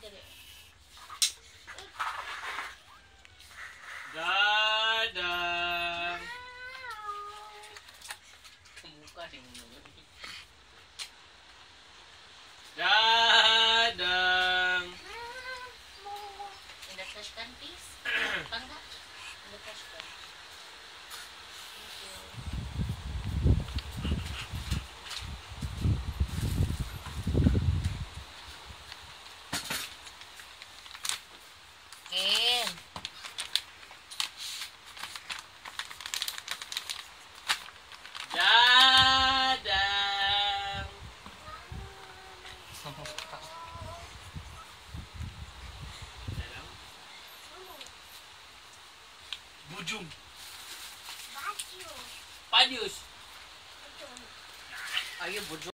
Dadang. Muka sih Dadang. In the trash can, please. Bangga. In the trash can. Thank you. Ken. Dadang. Bujung. Padius. Ayo bujung.